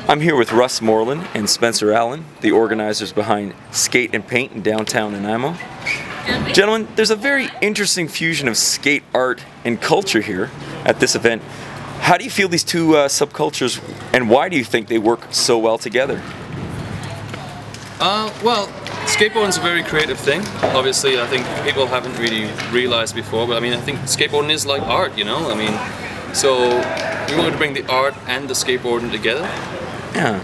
I'm here with Russ Morland and Spencer Allen, the organizers behind Skate and Paint in downtown Nanaimo. Gentlemen, there's a very interesting fusion of skate art and culture here at this event. How do you feel these two subcultures, and why do you think they work so well together? Well, skateboarding is a very creative thing. Obviously, I think people haven't really realized before, but I mean, I think skateboarding is like art, you know? I mean, so we wanted to bring the art and the skateboarding together. Yeah.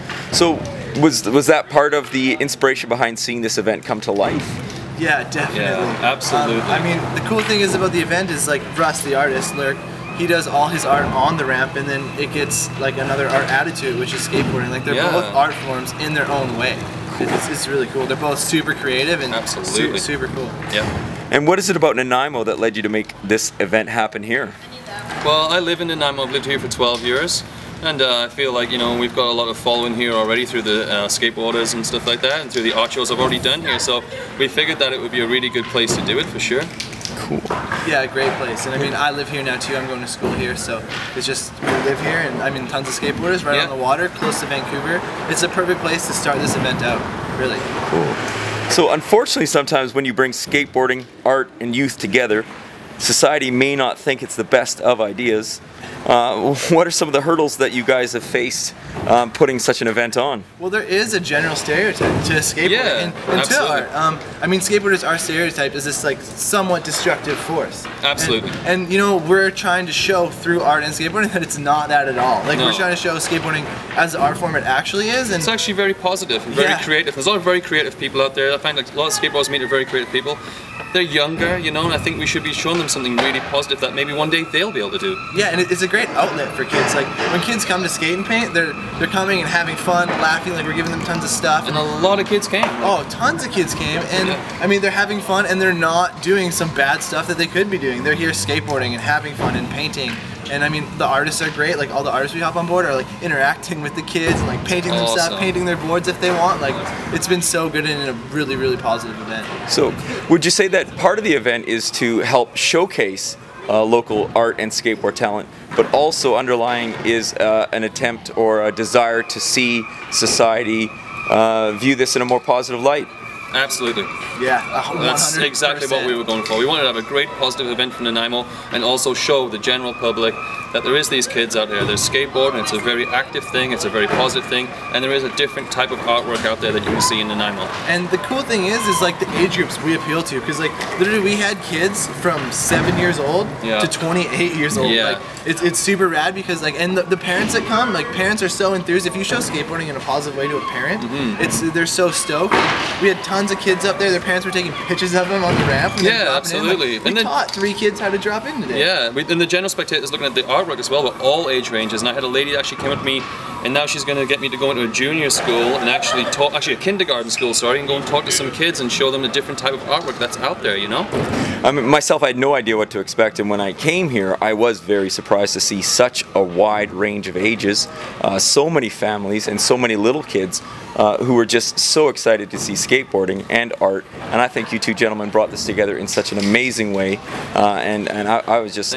So was that part of the inspiration behind seeing this event come to life? Yeah, definitely. Yeah, absolutely. I mean, the cool thing is about the event is like Russ, the artist, he does all his art on the ramp, and then it gets like another art added to it, which is skateboarding. Like they're both art forms in their own way. Cool. It's really cool. They're both super creative and super cool. Yeah. And what is it about Nanaimo that led you to make this event happen here? Well, I live in Nanaimo. I've lived here for 12 years. And I feel like, you know, we've got a lot of following here already through the skateboarders and stuff like that, and through the art shows I've already done here. So we figured that it would be a really good place to do it for sure. Cool. Yeah, great place. And I mean, I live here now too. I'm going to school here, so it's just, we live here, and I mean, tons of skateboarders right on the water, close to Vancouver. It's a perfect place to start this event out, really. Cool. So unfortunately, sometimes when you bring skateboarding, art, and youth together, society may not think it's the best of ideas. What are some of the hurdles that you guys have faced putting such an event on? Well, there is a general stereotype to skateboarding and to art. I mean, skateboarders are stereotyped as this like somewhat destructive force. Absolutely. And you know, we're trying to show through art and skateboarding that it's not that at all. Like we're trying to show skateboarding as the art form it actually is. And it's actually very positive and very creative. There's a lot of very creative people out there. I find like a lot of skateboarders meet are very creative people. They're younger, you know, and I think we should be showing them something really positive that maybe one day they'll be able to do. Yeah, and it's a great outlet for kids. Like when kids come to skate and paint, they're coming and having fun, laughing, like we're giving them tons of stuff. And a lot of kids came. Oh, tons of kids came, and I mean, they're having fun, and they're not doing some bad stuff that they could be doing. They're here skateboarding and having fun and painting. And I mean, the artists are great. Like all the artists we hop on board are like interacting with the kids and like painting them stuff, painting their boards if they want. Like it's been so good and a really, really positive event. So would you say that part of the event is to help showcase local art and skateboard talent, but also underlying is an attempt or a desire to see society view this in a more positive light? Absolutely. Yeah, 100%. That's exactly what we were going for. We wanted to have a great positive event for Nanaimo and also show the general public that there is these kids out there. There's skateboarding, it's a very active thing, it's a very positive thing, and there is a different type of artwork out there that you can see in Nanaimo. And the cool thing is like the age groups we appeal to, because like literally we had kids from 7 years old to 28 years old. Yeah. Like it's super rad because like, and the parents that come, like parents are so enthused. If you show skateboarding in a positive way to a parent, they're so stoked. We had tons of kids up there. Their parents were taking pictures of them on the ramp. And absolutely. Like, we taught 3 kids how to drop in today. Yeah, and the general spectators looking at the artwork as well, with all age ranges. And I had a lady that actually came with me, and now she's going to get me to go into a junior school and actually talk, actually a kindergarten school, sorry, and go and talk to some kids and show them the different type of artwork that's out there, you know? Myself, I had no idea what to expect, and when I came here, I was very surprised to see such a wide range of ages, so many families and so many little kids who were just so excited to see skateboarding and art. And I think you two gentlemen brought this together in such an amazing way, and I was just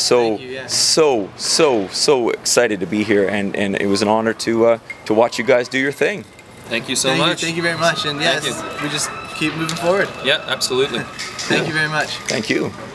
so excited to be here, and it was an honor to watch you guys do your thing. Thank you so much. Thank you very much, and yes, we just keep moving forward. Yeah, absolutely. Thank you very much. Thank you.